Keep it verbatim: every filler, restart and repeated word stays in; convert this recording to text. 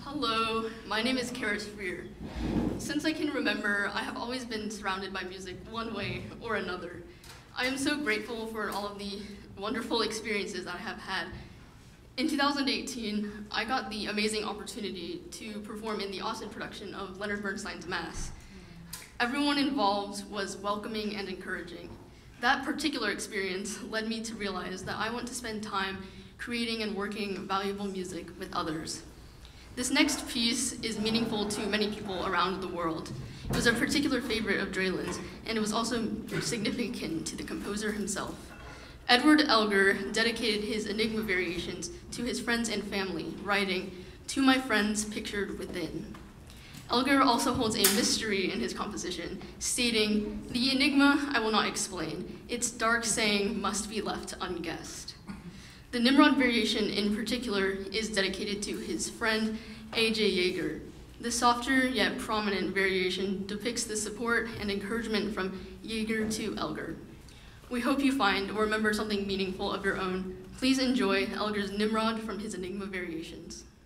Hello, my name is Karis Freer. Since I can remember, I have always been surrounded by music one way or another. I am so grateful for all of the wonderful experiences I have had. In two thousand eighteen, I got the amazing opportunity to perform in the Austin production of Leonard Bernstein's Mass. Everyone involved was welcoming and encouraging. That particular experience led me to realize that I want to spend time creating and working valuable music with others. This next piece is meaningful to many people around the world. It was a particular favorite of Draylen's, and it was also significant to the composer himself. Edward Elgar dedicated his Enigma variations to his friends and family, writing, "To my friends pictured within." Elgar also holds a mystery in his composition, stating, "The enigma I will not explain. Its dark saying must be left unguessed." The Nimrod variation in particular is dedicated to his friend A J Yeager. The softer yet prominent variation depicts the support and encouragement from Yeager to Elgar. We hope you find or remember something meaningful of your own. Please enjoy Elgar's Nimrod from his Enigma variations.